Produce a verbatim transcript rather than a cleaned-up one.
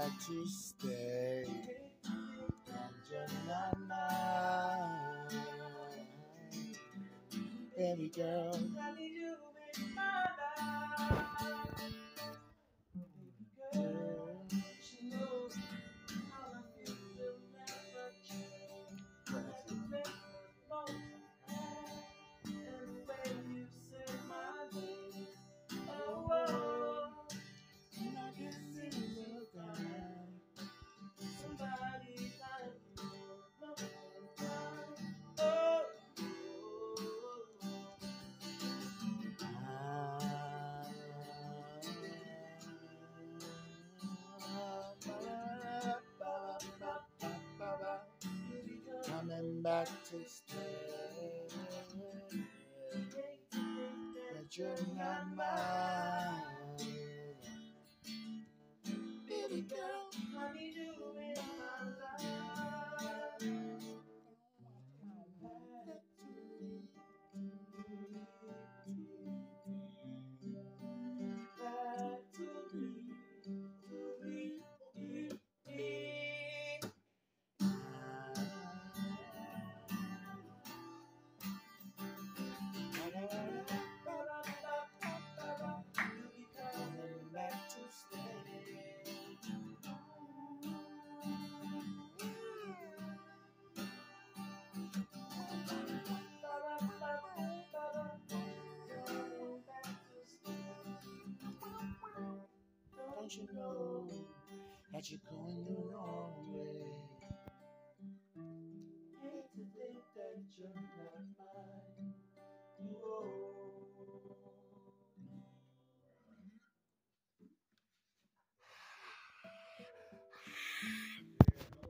back to stay, and you're not mine, baby girl. I need you in my life, girl. She knows how I feel will never change. Like a memory, and the way you say my name, oh, oh. And I can see you find somebody like you, no time. Oh, oh, oh. Coming back to stay, but you're not mine, baby girl. I need you in my life. Back to me, back to me, to me, me, me. You'll be coming back to stay. Don't you know that you're going the wrong way? Hate to think that you're not mine.